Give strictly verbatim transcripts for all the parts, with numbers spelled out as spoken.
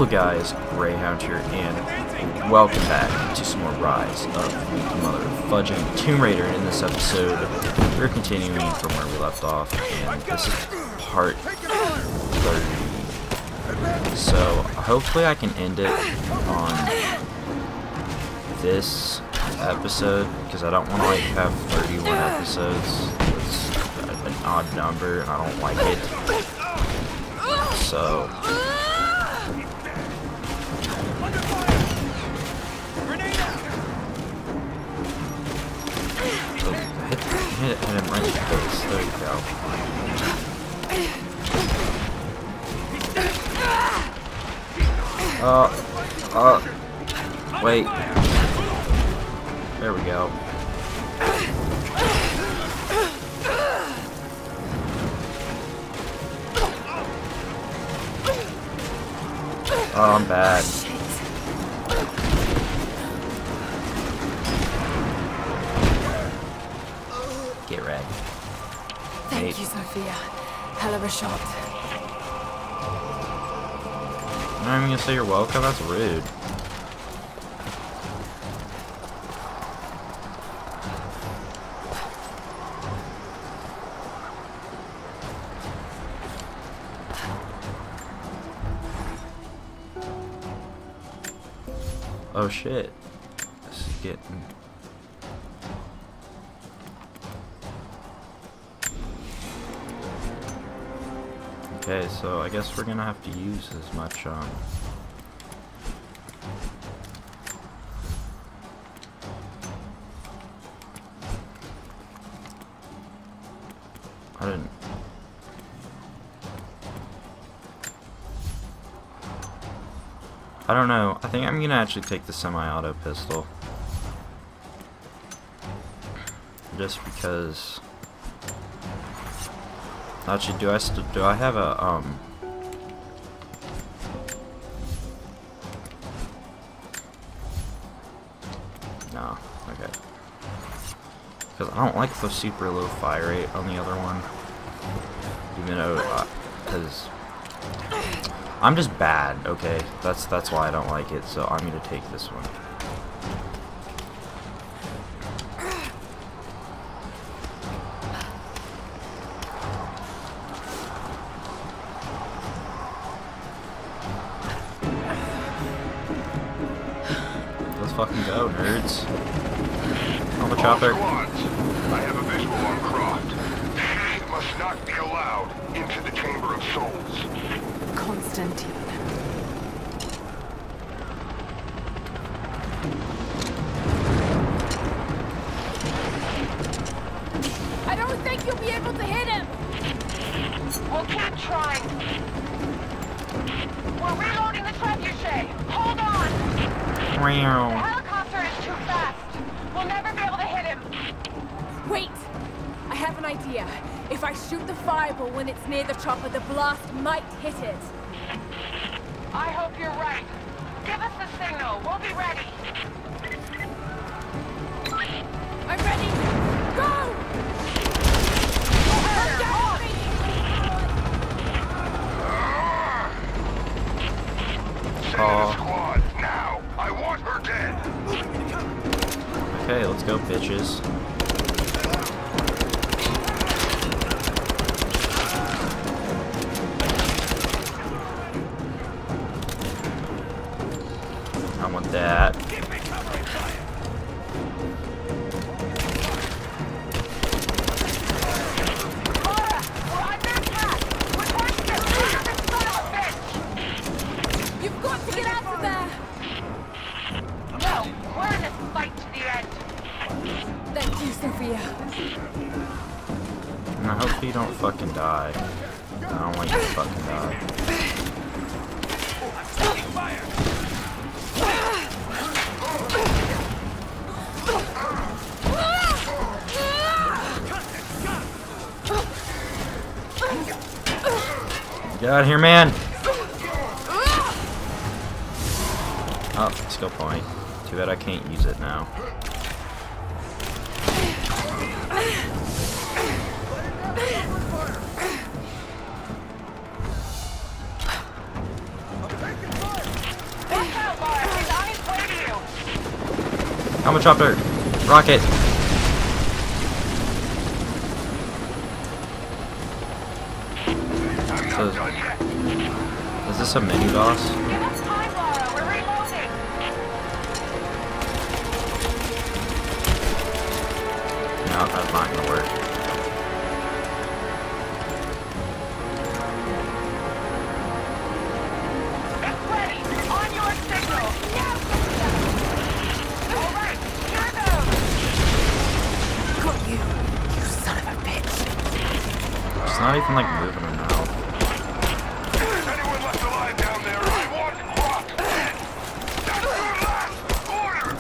Hello guys, GreyHound here, and welcome back to some more Rise of the Mother Fudging Tomb Raider. In this episode, we're continuing from where we left off, and this is part thirty. So, hopefully I can end it on this episode, because I don't want to like have thirty-one episodes. It's an odd number, and I don't like it. So... Hit, hit him right in the face. There you go. Uh, uh, wait. There we go. Oh, I'm bad. Get ready. Thank Eight. you, Sophia. Hell of a shot. I'm not even gonna say you're welcome. That's rude. Oh shit. This is getting... Okay, so I guess we're gonna have to use as much, um... I didn't... I don't know. I think I'm gonna actually take the semi-auto pistol. Just because... Actually, do I still do I have a um? No, okay. Because I don't like the super low fire rate on the other one, even though because uh, I'm just bad. Okay, that's that's why I don't like it. So I'm gonna take this one. Fucking go, nerds. On the chopper. I have a visual on Croft. It must not be allowed into the Chamber of Souls. Constantine. I don't think you'll be able to hit him. We'll keep trying. We're reloading the trebuchet. Hold on. The helicopter is too fast. We'll never be able to hit him. Wait! I have an idea. If I shoot the fireball when it's near the chopper, the blast might hit it. I hope you're right. Give us the signal. We'll be ready. I'm ready. Go! Fire, Down, Send in a squad now. I want her dead. Okay, let's go, bitches. I want that. you've got to get out of there! No, we're in this fight to the end. Thank you, Sophia. And I hope you don't fucking die. I don't want you to fucking die. Get out of here, man! Oh, skill point. Too bad I can't use it now. Combo chopper! Rocket! So, is this a mini boss? Give us time, Laura. We're reloading. No, that's not gonna work. It's ready. On your signal. All right, here goes. Got you, you son of a bitch. It's not even like moving her mouth. Anyone left alive down there? I want Croft dead! That's your last order!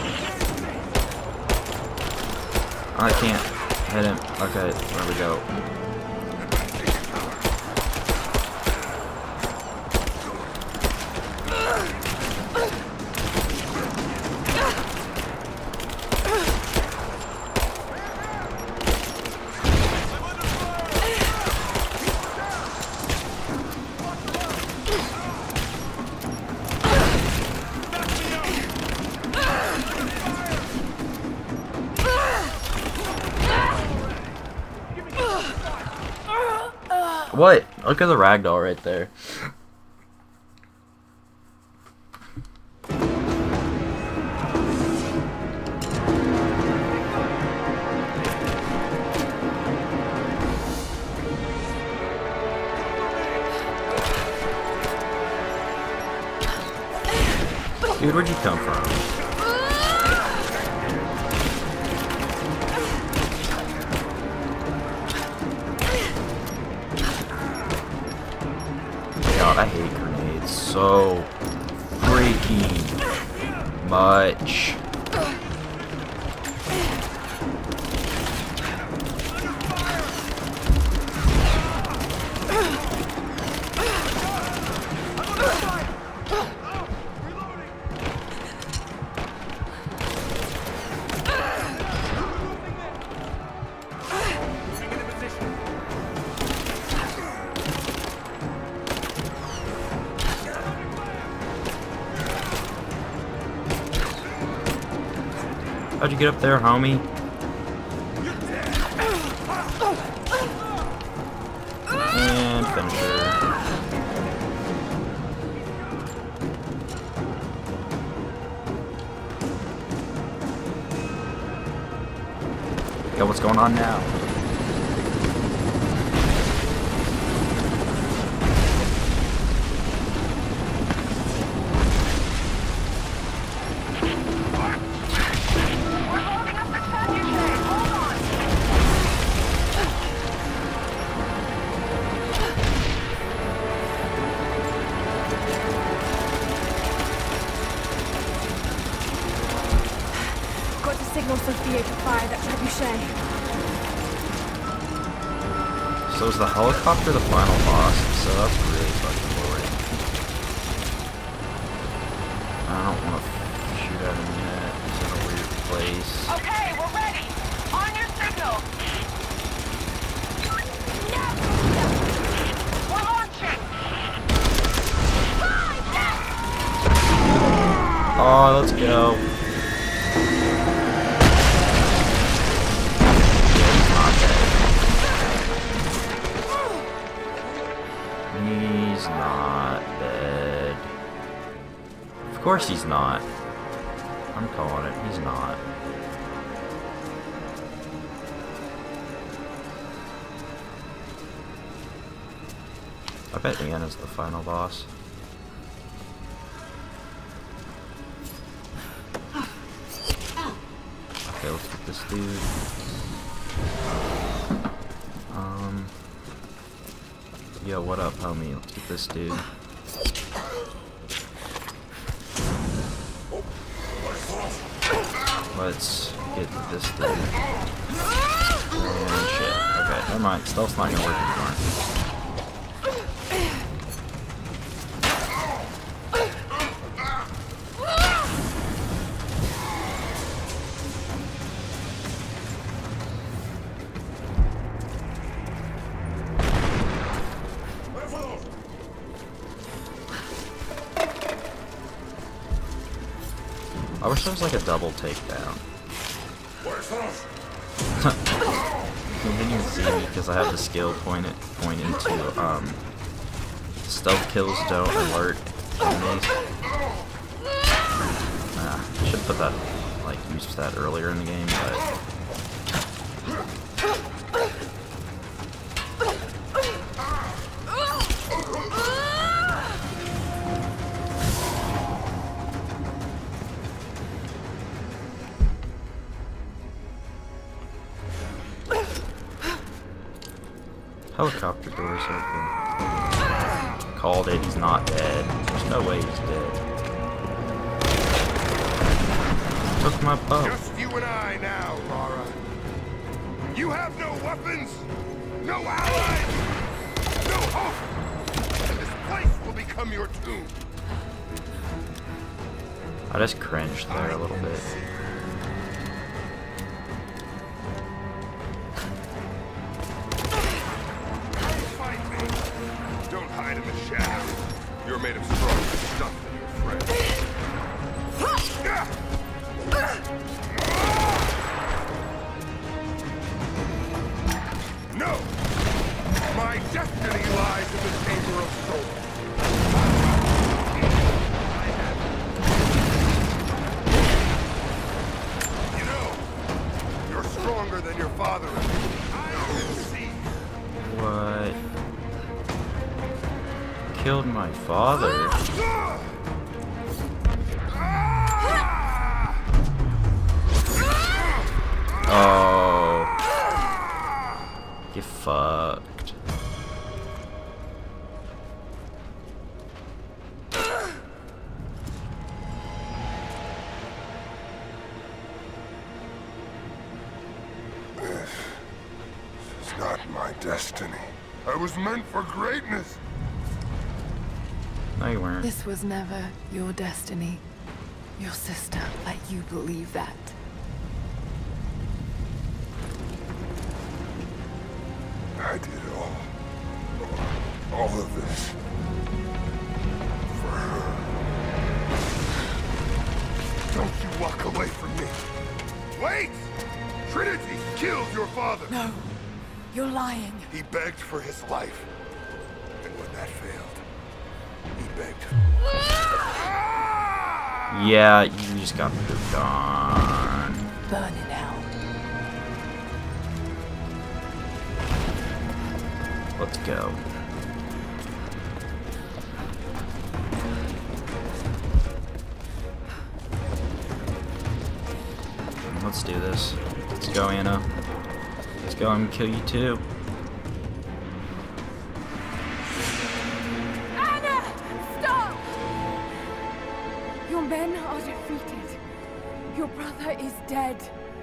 I can't hit him. Okay, there we go. What? Look at the ragdoll right there. Dude, where'd you come from? God, I hate grenades so freaking much. How'd you get up there, homie? And finish her. Yo, what's going on now? Signal Sophia to fire that trebuchet. So is the helicopter the final boss? So that's really fucking boring. I don't want to shoot at him yet. He's in a weird place. Okay, we're ready. On your signal. We're launching. Oh, let's go. He's not dead. Of course he's not. I'm calling it. He's not. I bet Ian is the final boss. Okay, let's get this dude. Um... Yo, what up, homie? Let's get this dude. Let's get this dude. And shit. Okay, never mind. Stealth's not gonna work anymore. I wish there was like a double takedown. You didn't even see me because I have the skill pointed pointing to um, stealth kills don't alert enemies. Ah, I should put that, like, use that earlier in the game, but. Helicopter doors open. Called it, he's not dead. There's no way he's dead. Took my bow. Just you and I now, Lara. You have no weapons, no allies, no hope. And this place will become your tomb. I just cringed there a little bit. In the shadow. You're made of stronger stuff than your friends. No! My destiny lies in the Chamber of Souls. You know, you're stronger than your father is. I can see. What? Killed my father. Oh. Get fucked. This is not my destiny. I was meant for greatness. No, you weren't. This was never your destiny. Your sister let you believe that. I did all, all of this for her. Don't you walk away from me. Wait! Trinity killed your father. No, you're lying. He begged for his life. And when that failed, he begged. Yeah, you just got pooped on. Burn in hell. Let's go. Let's do this. Let's go, Anna. Let's go and kill you too. Anna! Stop! Your men are defeated. Your brother is dead.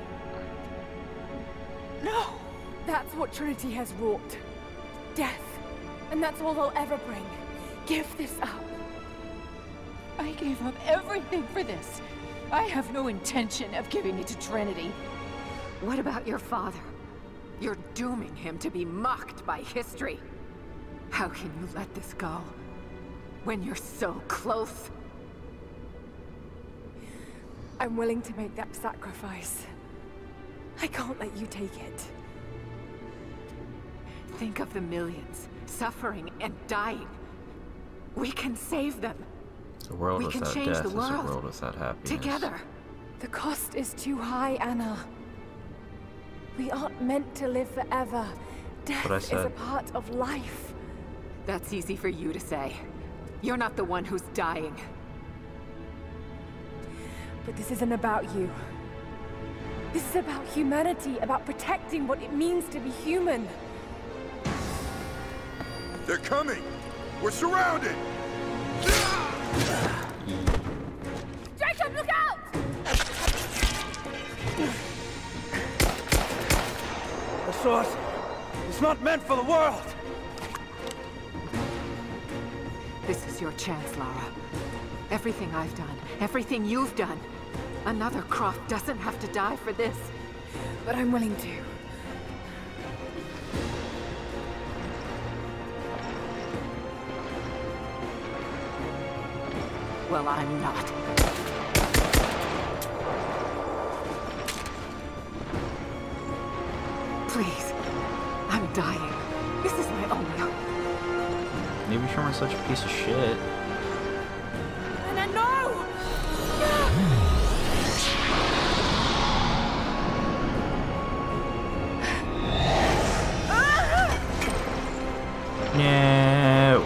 No! That's what Trinity has wrought. Death. And that's all they'll ever bring. Give this up. I gave up everything for this. I have no intention of giving it to Trinity. What about your father? You're dooming him to be mocked by history. How can you let this go? When you're so close? I'm willing to make that sacrifice. I can't let you take it. Think of the millions, suffering and dying. We can save them. The world We without can change death the is a world. world without happiness. Together. The cost is too high, Anna. We aren't meant to live forever. Death What I is said. a part of life. That's easy for you to say. You're not the one who's dying. But this isn't about you. This is about humanity, about protecting what it means to be human. They're coming! We're surrounded! Jacob, look out! The sword is not meant for the world! This is your chance, Lara. Everything I've done, everything you've done. Another Croft doesn't have to die for this. But I'm willing to. Well, I'm not. I'm dying. This is my only hope. Maybe you weren't such a piece of shit. Anna, no! No.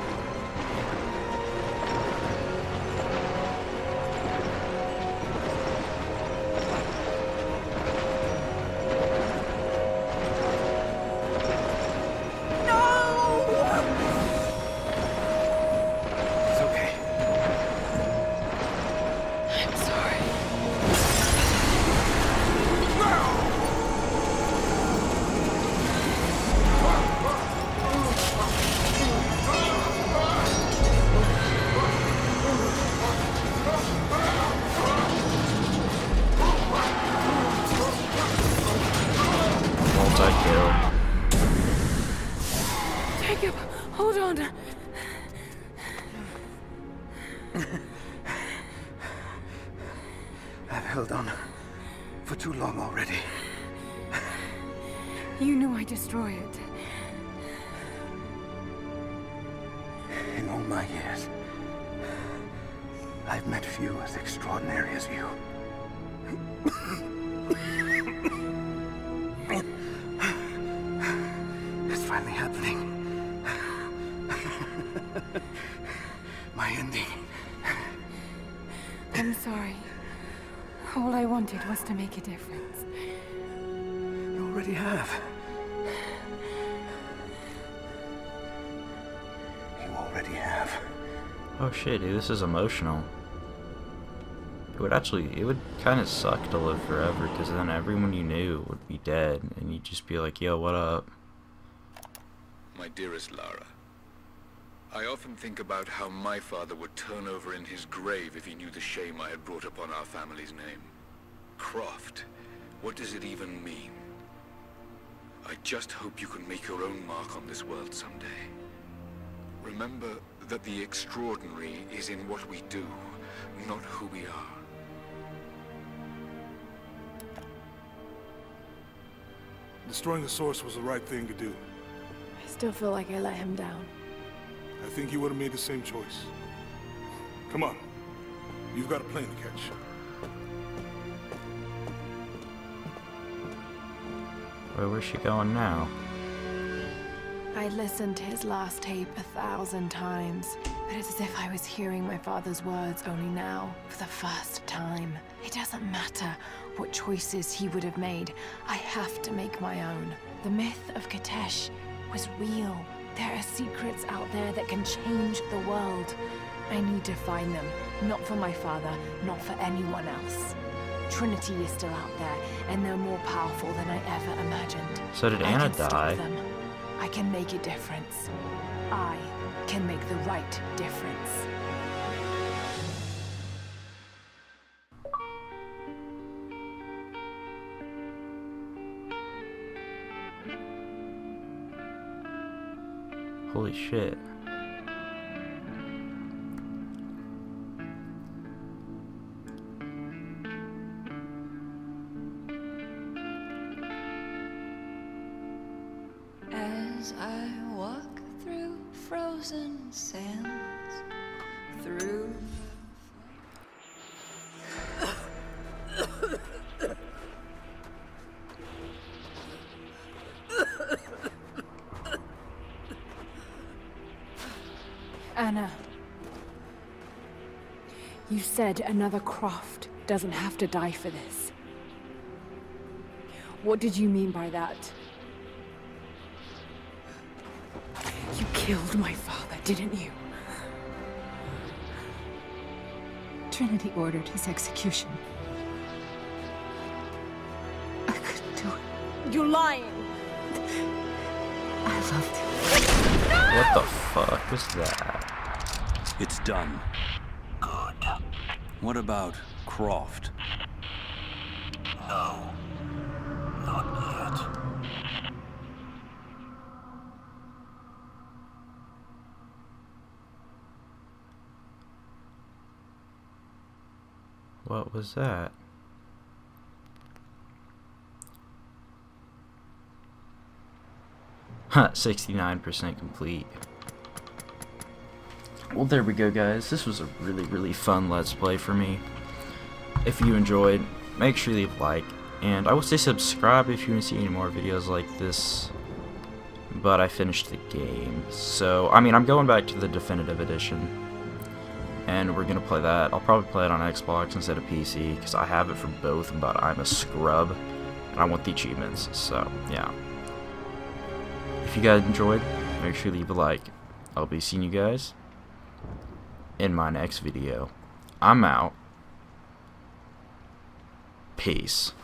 Jacob, hold on. I've held on for too long already. You knew I'd destroy it. In all my years, I've met few as extraordinary as you. It's finally happening. My ending. I'm sorry. All I wanted was to make a difference. You already have. You already have. Oh shit, dude, this is emotional. It would actually, it would kind of suck to live forever, because then everyone you knew would be dead, and you'd just be like, yo, what up? My dearest Lara, I often think about how my father would turn over in his grave if he knew the shame I had brought upon our family's name. Croft, what does it even mean? I just hope you can make your own mark on this world someday. Remember that the extraordinary is in what we do, not who we are. Destroying the source was the right thing to do. I still feel like I let him down. I think you would have made the same choice. Come on. You've got a plane to catch. Where where's she going now? I listened to his last tape a thousand times, but it's as if I was hearing my father's words only now, for the first time. It doesn't matter what choices he would have made. I have to make my own. The myth of Katesh was real. There are secrets out there that can change the world. I need to find them, not for my father, not for anyone else. Trinity is still out there, and they're more powerful than I ever imagined. So did I Anna can stop die? them. I can make a difference. I can make the right difference. Holy shit. As I walk through frozen sands, through Anna, you said another Croft doesn't have to die for this. What did you mean by that? You killed my father, didn't you? Trinity ordered his execution. I couldn't do it. You're lying! I loved him. No! What the fuck was that? It's done. Good. What about Croft? No. Not yet. What was that? sixty-nine percent complete. Well, there we go, guys. This was a really, really fun Let's Play for me. If you enjoyed, make sure you leave a like. And I will say subscribe if you want to see any more videos like this. But I finished the game. So, I mean, I'm going back to the Definitive Edition. And we're going to play that. I'll probably play it on Xbox instead of P C. Because I have it for both, but I'm a scrub. And I want the achievements. So, yeah. If you guys enjoyed, make sure you leave a like. I'll be seeing you guys in my next video. I'm out. Peace.